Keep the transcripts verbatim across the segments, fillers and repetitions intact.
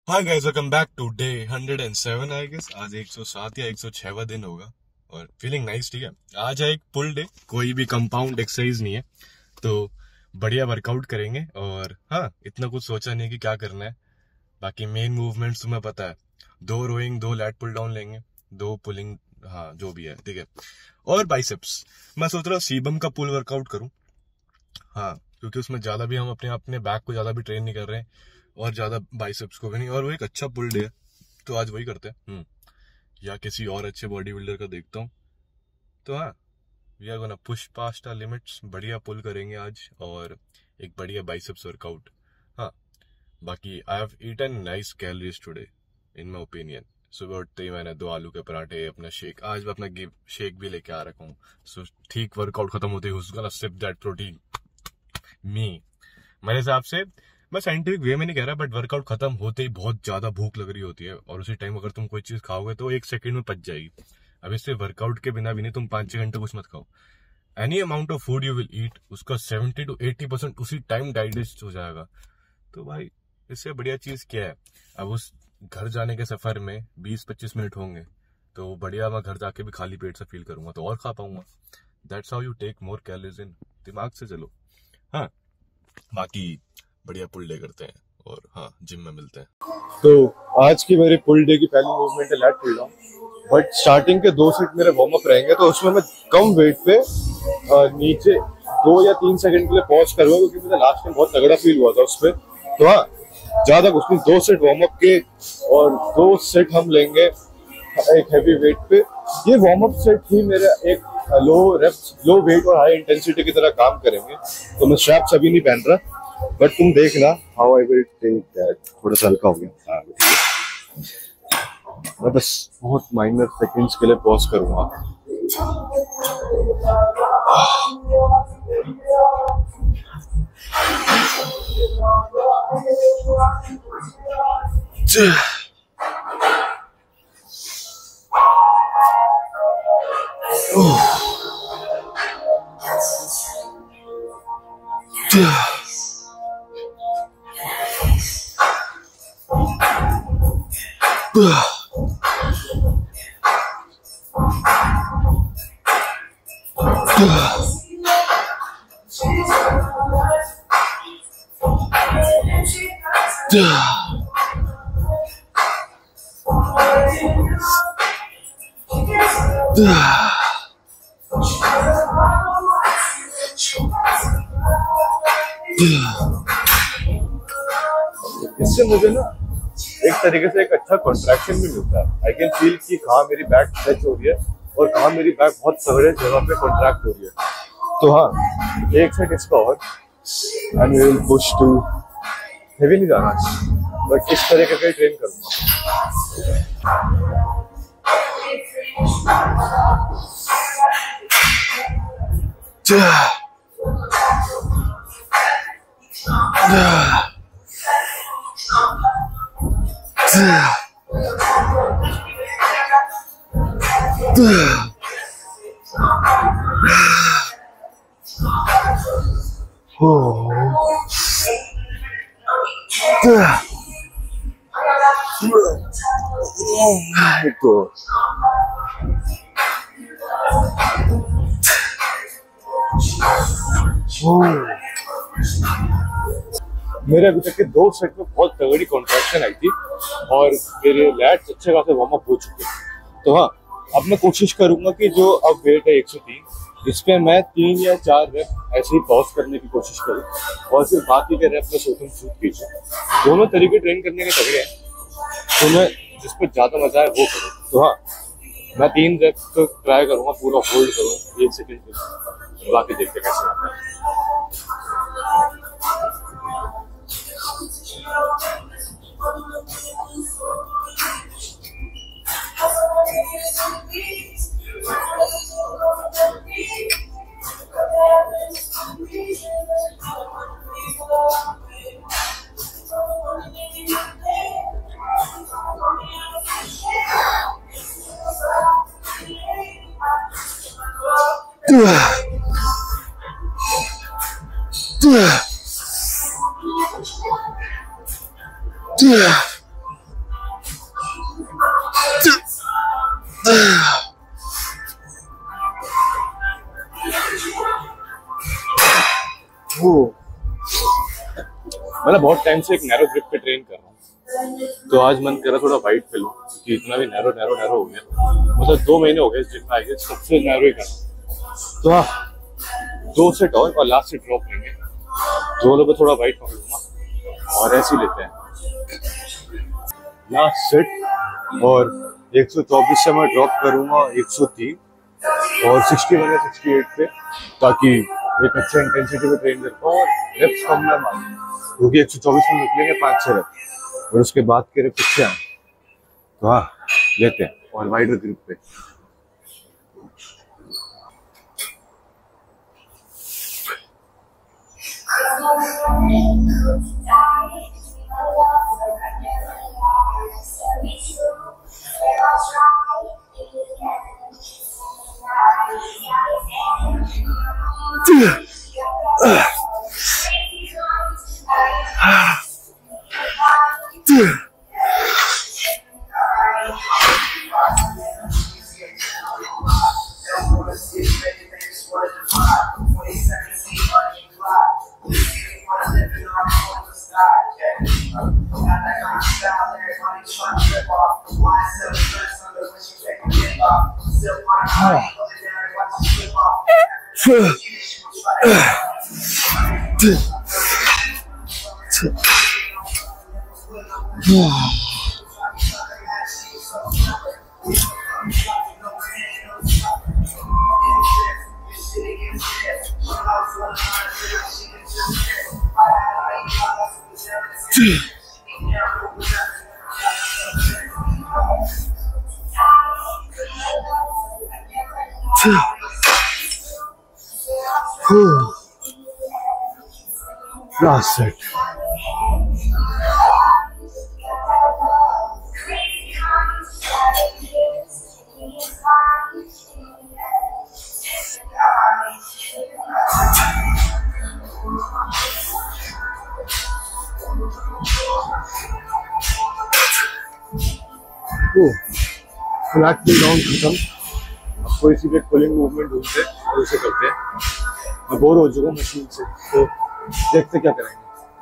हाँ guys, welcome back to day hundred and seven I guess. आज एक सौ सात या एक सौ छह दिन होगा और फीलिंग नाइस। ठीक है, आज है एक पुल डे, कोई भी कंपाउंड एक्सरसाइज नहीं है, तो बढ़िया वर्कआउट करेंगे। और हाँ, इतना कुछ सोचा नहीं कि क्या करना है। बाकी मेन मूवमेंट्स तुम्हें पता है, दो रोइंग, दो लैट पुल डाउन लेंगे, दो पुलिंग, हाँ जो भी है ठीक है। और बाइसेप्स मैं सोच रहा हूँ सीबम का पुल वर्कआउट करूँ। हाँ, क्योंकि उसमें ज्यादा भी हम अपने अपने बैक को ज्यादा भी ट्रेन नहीं कर रहे हैं और ज्यादा बाइसेप्स को भी नहीं, और वो एक अच्छा पुल डे है, तो आज वही करते हैं। हम्म या किसी और अच्छे बॉडी बिल्डर का देखता हूँ। तो हाँ, we are gonna push past our limits, बढ़िया पुल करेंगे आज और एक बढ़िया बाइसेप्स वर्कआउट। हाँ, बाकी I have eaten nice calories today in my opinion. सुबह उठते ही मैंने दो आलू के पराठे, अपना शेक, आज मैं अपना गिव शेक भी लेके आ रखा हूँ। सो ठीक वर्कआउट खत्म होते ही उसका सिप दैट प्रोटीन मी। मेरे हिसाब से मैं साइंटिफिक वे में नहीं कह रहा, बट वर्कआउट खत्म होते ही बहुत ज्यादा भूख लग रही होती है और उसी टाइम अगर तुम कोई चीज खाओगे तो एक सेकंड में पच जाएगी। अब इससे वर्कआउट के बिना भी नहीं, तुम पांच छह घंटे कुछ मत खाओ। Any amount of food you will eat, उसका सेवेंटी टू एटी परसेंट उसी टाइम डाइजेस्ट हो जाएगा। तो भाई इससे बढ़िया चीज क्या है। अब उस घर जाने के सफर में बीस पच्चीस मिनट होंगे, तो बढ़िया मैं घर जाके भी खाली पेट से फील करूंगा तो और खा पाऊंगा। That's how you take more calories in, दिमाग से चलो। हाँ, बाकी बढ़िया पुल डे करते हैं और हाँ, जिम में मिलते हैं। तो आज की मेरी पुल डे की पहली मूवमेंट है lat pull down, but starting के दो सेट मेरे वार्म अप रहेंगे, तो उसमें मैं कम वेट पे नीचे दो या तीन सेकंड के लिए पॉज करूंगा, क्योंकि मुझे लास्ट टाइम बहुत तगड़ा फील हुआ था उस पर। तो हाँ, ज्यादा कुछ नहीं, दो सेट वार्म अप के और दो सेट हम लेंगे एक हैवी वेट पे। ये वार्म अप सेट ही मेरा एक लो रेप्स, लो वेट और हाई इंटेंसिटी की तरह काम करेंगे। तो मैं स्ट्रैप्स अभी नहीं पहन रहा, बट तुम देखना how I will take that. थोड़ा सा हल्का हो गया। हाँ, मैं बस बहुत माइनर सेकंड्स के लिए पॉज करूंगा। इससे मुझे ना एक तरीके से एक अच्छा कॉन्ट्रैक्शन भी मिलता है। आई कैन फील कि कहाँ मेरी बैक स्ट्रेच हो रही है और कहाँ मेरी बैक बहुत तगड़े जगह पे कॉन्ट्रैक्ट हो रही है। तो हाँ, एक सेट इसका और and we will push to heavy नहीं जाना, बट इस तरीके का ट्रेन करूंगा। मेरे अभी तक के दो सेट में बहुत तगड़ी कॉन्ट्रैक्शन आई थी और मेरे लैट्स अच्छे खासे वार्म अप हो चुके हैं। तो हाँ, अब मैं कोशिश करूंगा कि जो अब वेट है एक सौ तीन, इस पे मैं तीन या चार रेप ऐसे ही पॉज करने की कोशिश करूँ और फिर बाकी के रेप में सोचूं शूट कीजिए। दोनों तरीके ट्रेन करने के तगड़े हैं, तो मैं जिस पर ज्यादा मजा है वो करूँ। तो हाँ, मैं तीन रेप तो ट्राई करूंगा, पूरा होल्ड करूँ एक सेकेंड के, बाकी देखते कैसे आता है। मैं बहुत टाइम से एक नैरो ग्रिप पे ट्रेन कर रहा हूँ, तो आज मन करा थोड़ा वाइड पे लूं, क्योंकि इतना भी नैरो नैरो नैरो हो गया। मतलब दो महीने हो गए इस जिम में, आगे सबसे नैरो ही कर रहा हूँ। तो हाँ, दो सेट और और लास्ट सेट ड्रॉप लेंगे, दोनों पे थोड़ा वाइड पकड़ूंगा और ऐसे ही लेते हैं लास्ट सेट। और एक सौ चौबीस से मैं ड्रॉप करूंगा एक सौ तीन और इकसठ या अड़सठ पे, ताकि एक अच्छा इंटेंसिटी में ट्रेन कर पाऊँ और रेप्स कम ना मारूं, क्योंकि एक सौ चौबीस में निकलेंगे पाँच छः रेप और उसके बाद के रेप कितने आए। तो हाँ, लेते हैं और वाइडर ग्रिप पे। Last set. Flat pull down खत्म। अब कोई सी भी पुलिंग मूवमेंट ढूंढते और उसे करते हैं। मैं बोर हो चुका हूँ मशीन से, तो देखते क्या करेंगे।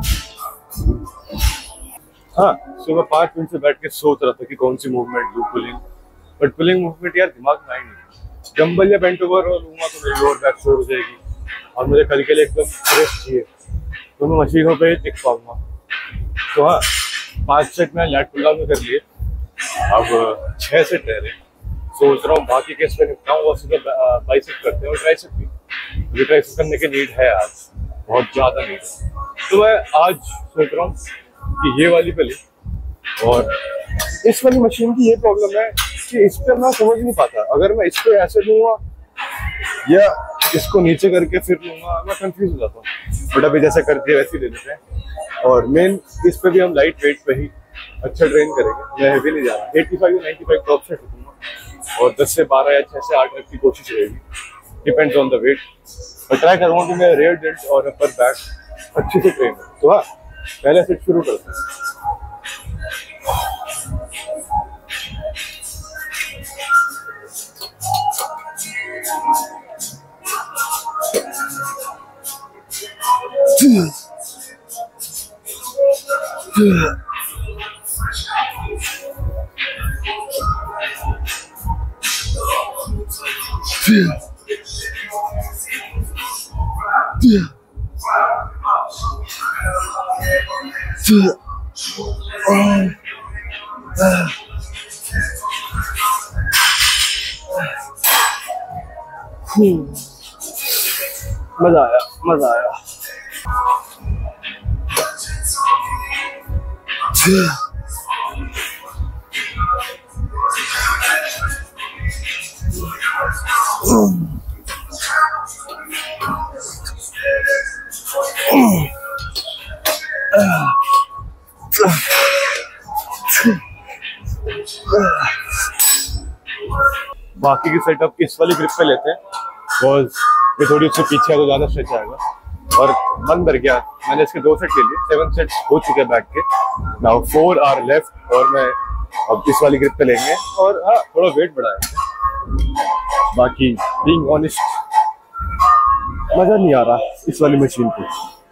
हाँ, सुबह पाँच मिनट से बैठ के सोच रहा था कि कौन सी मूवमेंट लूँ पुलिंग, बट पुलिंग मूवमेंट यार दिमाग में आई नहीं। डंबल या बेंट ओवर लूंगा तो मेरी लोअर बैक शोर हो जाएगी और मुझे कल के लिए एकदम फ्रेश चाहिए, तो मैं मशीनों पे ही टिक पाऊंगा। तो हाँ, पाँच सेट में लैट पुल डाउन में कर लिए, अब छह सेट रह रहे। सोच रहा हूँ बाकी केस पे निपटाऊँ और सीधे बाइसेप करते हैं और ट्राइसेप भी, मुझे ट्राइसेप करने की नीड है आज, बहुत ज़्यादा नीड है। तो मैं आज सोच रहा हूँ कि ये वाली पे ले, और इस वाली मशीन की ये प्रॉब्लम है कि इस पर मैं समझ नहीं पाता, अगर मैं इस पे ऐसे लूँगा या इसको नीचे करके फिर लूँगा, मैं कंफ्यूज हो जाता हूँ। बट अभी जैसा कर दिया वैसे ही ले लेते हैं। और मेन इस पे भी हम लाइट वेट पे ही अच्छा ट्रेन करेंगे, मैं हैवी नहीं जा रहा। पचासी या पचानवे टॉप सेट रखूँगा और दस से बारह या छह से आठ रख की कोशिश रहेगी, डिपेंड्स ऑन द वेट। और ट्राई करूँगा कि मैं रेयर डेल्ट और अपर बैक अच्छे से ट्रेन करूँ। तो हाँ, पहले सेट शुरू करते हैं। मजा आया, मजा आया। बाकी की सेटअप इस वाली ग्रिप पे लेते हैं, बिकॉज ये थोड़ी उससे पीछे तो ज्यादा स्ट्रेच आएगा। और मन भर गया, मैंने इसके दो सेट ले लिए, सेवन सेट्स हो चुके हैं बैक के। नाउ फोर आर लेफ्ट और मैं अब इस वाली ग्रिप पे लेंगे और हाँ थोड़ा वेट बढ़ाएंगे। बाकी बीइंग ऑनेस्ट मजा नहीं आ रहा इस वाली मशीन पे।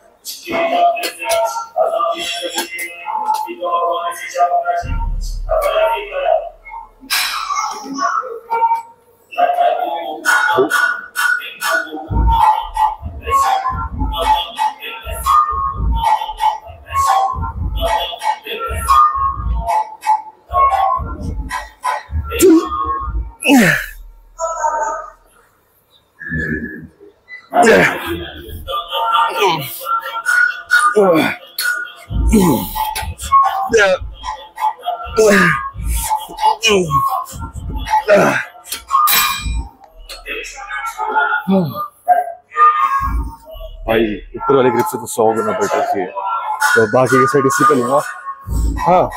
भाई ऊपर वाली ग्रिप से तो सौ गुना बेटर थी, तो बाकी के साइड इसी पे लूंगा। हाँ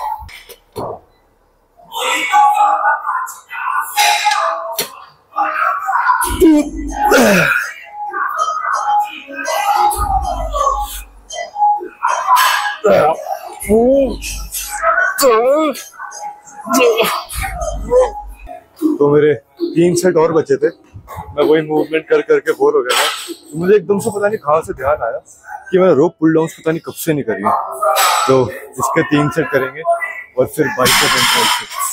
तो मेरे तीन सेट और बचे थे, मैं वही मूवमेंट कर करके बोर हो गया था। तो मुझे एकदम से पता नहीं कहाँ से ध्यान आया कि मैं रोप पुल डाउन पता नहीं कब से नहीं करी, तो इसके तीन सेट करेंगे और फिर बाइसेप एंड ट्राइसेप्स।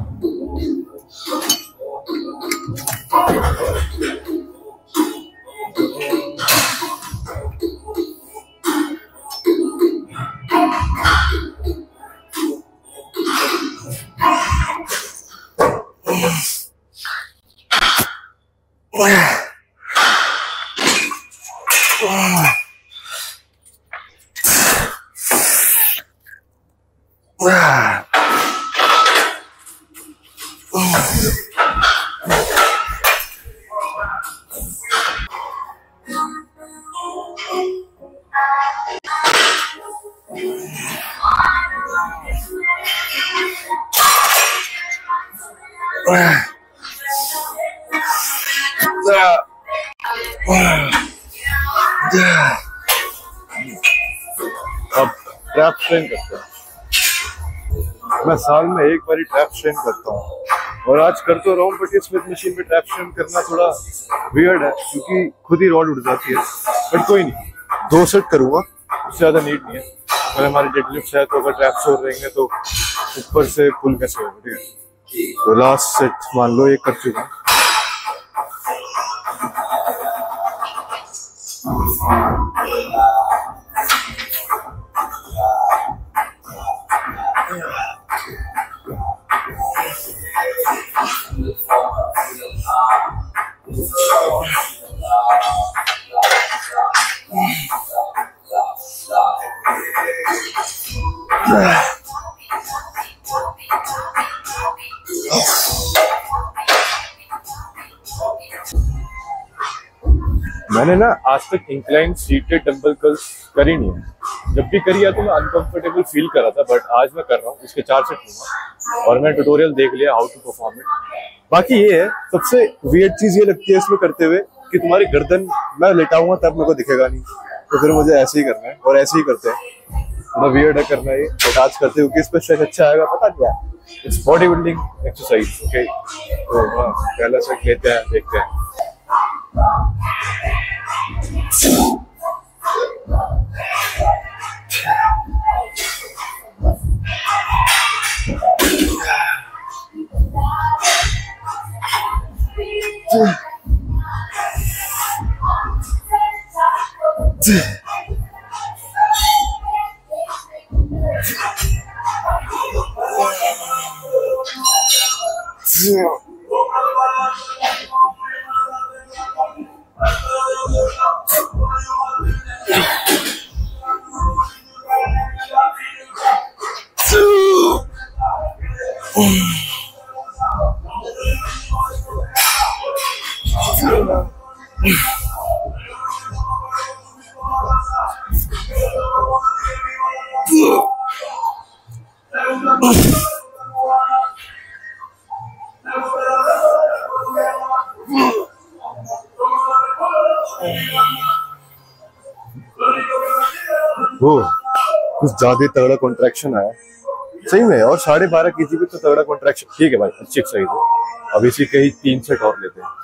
अब ट्रैप स्ट्रेन करते हैं। मैं साल में एक बार ट्रैप स्ट्रेन करता हूँ और आज कर तो रहा हूँ, बट स्मिथ मशीन में ट्रैप स्ट्रेन करना थोड़ा वियर्ड है क्योंकि खुद ही रॉड उड़ जाती है। बट कोई नहीं, दो सेट करूंगा, उससे ज्यादा नीड नहीं है। अगर हमारे डेडलिफ्ट है तो अगर ट्रैप्स हो रहेंगे तो ऊपर से पुल कैसे होगा, ठीक है। तो लास्ट सेट मान लो एक कर चुका। मैंने ना आज तक इंक्लाइन सीटेड डंबल कर्ल्स करी नहीं है। जब भी करी है तो मैं अनकंफर्टेबल फील कर रहा था, बट आज मैं कर रहा हूँ। इसके चार सेट लूंगा और मैं ट्यूटोरियल देख लिया हाउ टू परफॉर्म इट। बाकी ये है, सबसे वियर्ड चीज ये लगती है इसमें करते हुए कि तुम्हारी गर्दन, मैं लेटाऊंगा तब मेरे को दिखेगा नहीं, तो फिर मुझे ऐसे ही करना है और ऐसे ही करते हैं। थोड़ा वियर्ड है करना ये, बट आज करते हुए किस पे स्ट्रेच अच्छा आएगा पता क्या, it's body building exercise. Okay, तो हाँ पहला सेट लेते हैं, देखते हैं। वो कुछ ज्यादा तगड़ा कॉन्ट्रैक्शन आया, सही में। और साढ़े बारह के जी भी तो तगड़ा कॉन्ट्रैक्शन। ठीक है भाई, अच्छी एक्सरसाइज है। अब इसी के ही तीन सेट और लेते हैं।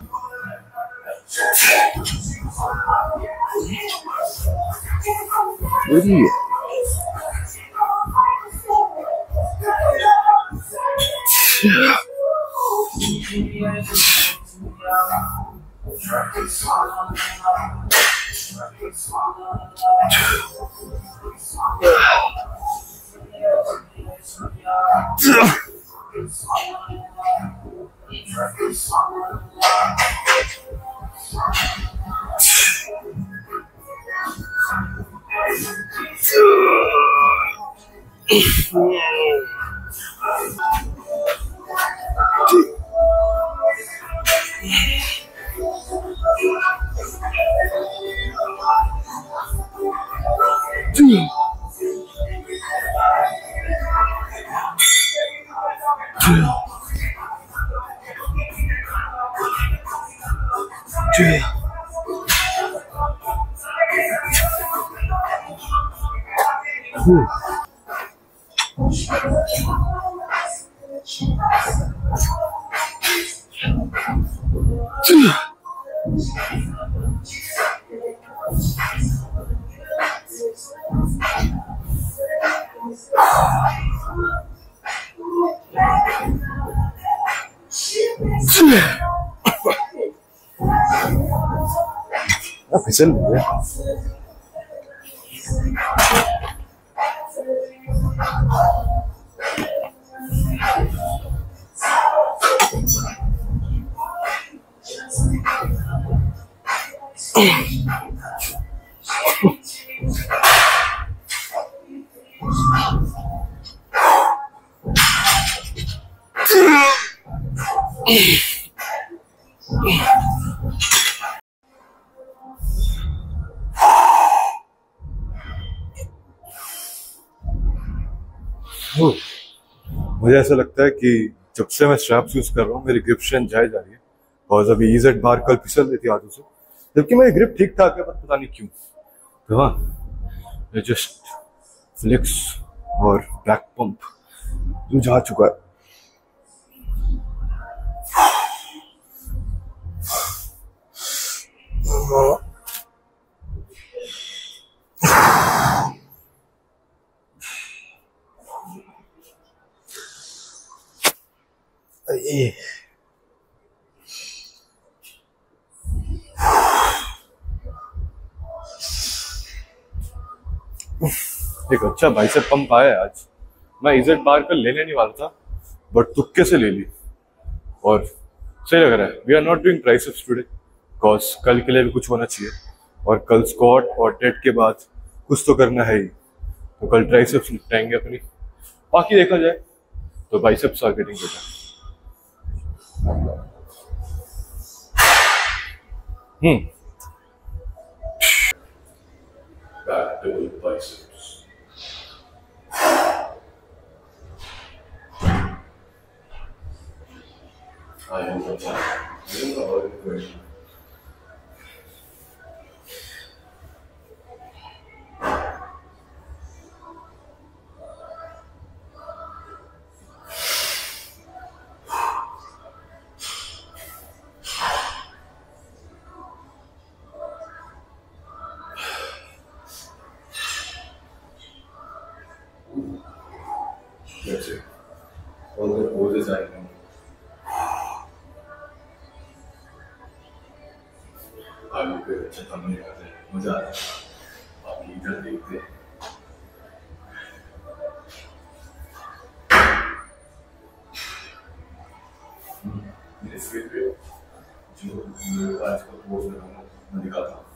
फिसल नहीं है। मुझे ऐसा लगता है कि जब से मैं स्ट्रैप्स यूज कर रहा हूँ मेरी ग्रिप स्ट्रेंथ जाए जा रही है। और अभी इजेड बार कल फिसल रही थी हाथों से, जबकि मेरी ग्रिप ठीक ठाक है, पर पता नहीं क्यों। तो हाँ, जस्ट फ्लेक्स और बैक पंप जो जा चुका है। एक अच्छा बाइसेप पंप आया है आज। मैं इजेड बार कल लेने नहीं वाला था, बट तुक्के से ले ली और सही लग रहा है। We are not doing triceps today, because कल के लिए भी कुछ होना चाहिए, और कल स्क्वाट और डेड के बाद कुछ तो करना है ही। तो कल ट्राइसेप्स निपटाएंगे अपनी, बाकी देखा जाए तो biceps are getting better. Hmm back to the biceps. I am the time. I am the question. That's it. All the poses I know. आलू पे अच्छा थंबनेल करते हैं, मजा आता है। बाकी इधर देखते हैं। मेरे फेवरेट जो आज का पोज बनाऊंगा मैं दिखाता हूँ।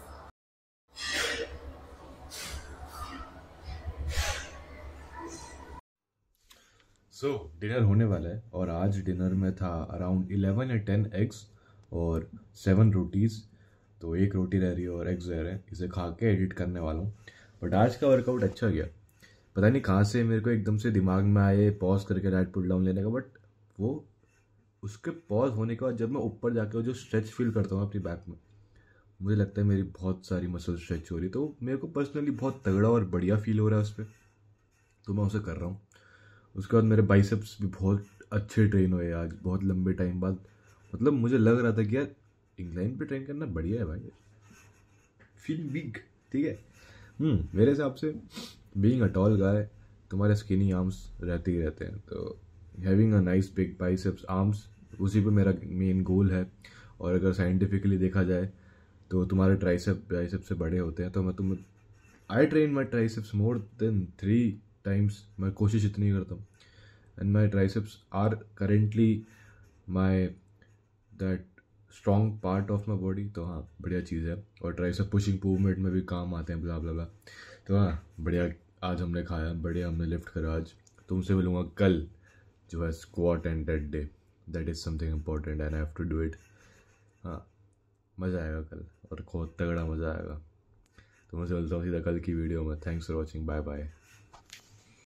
सो so, डिनर होने वाला है और आज डिनर में था अराउंड इलेवन या टेन एग्स और सेवन रोटीज़। तो एक रोटी रह रही है और एग्स रह रहे हैं, इसे खा के एडिट करने वाला हूँ। बट आज का वर्कआउट अच्छा गया, पता नहीं कहाँ से मेरे को एकदम से दिमाग में आए पॉज करके लाइट पुल डाउन लेने का। बट वो उसके पॉज होने के बाद जब मैं ऊपर जाकर जो स्ट्रेच फील करता हूँ अपनी बैक में, मुझे लगता है मेरी बहुत सारी मसल स्ट्रेच हो रही। तो मेरे को पर्सनली बहुत तगड़ा और बढ़िया फील हो रहा है उस पर, तो मैं उसे कर रहा हूँ। उसके बाद मेरे बाइसेप्स भी बहुत अच्छे ट्रेन हुए आज, बहुत लंबे टाइम बाद। मतलब मुझे लग रहा था कि यार इंक्लाइन पे ट्रेन करना बढ़िया है भाई, फील बिग, ठीक है। हम्म मेरे हिसाब से बीइंग अ टॉल गाय, तुम्हारे स्किनी आर्म्स रहते ही रहते हैं, तो having a nice big biceps arms, उसी पे मेरा मेन गोल है। और अगर साइंटिफिकली देखा जाए तो तुम्हारे ट्राइसेप बाइसेप से बड़े होते हैं, तो मैं तुम्हें I train my triceps more than three times, मैं कोशिश इतनी करता हूँ। And my triceps are currently my that strong part of my body, तो हाँ बढ़िया चीज़ है। और ट्राइसेप पुशिंग मूवमेंट में भी काम आते हैं, ब्ला ब्ला ब्ला। तो हाँ बढ़िया, आज हमने खाया, बढ़िया हमने लिफ्ट करा। आज तुमसे मिलूँगा कल, जो है squat and dead day, that is something important and I have to do it. हाँ मज़ा आएगा कल, और बहुत तगड़ा मज़ा आएगा। तो मैं चलता हूँ सीधा कल की वीडियो में। Thanks for watching, bye bye.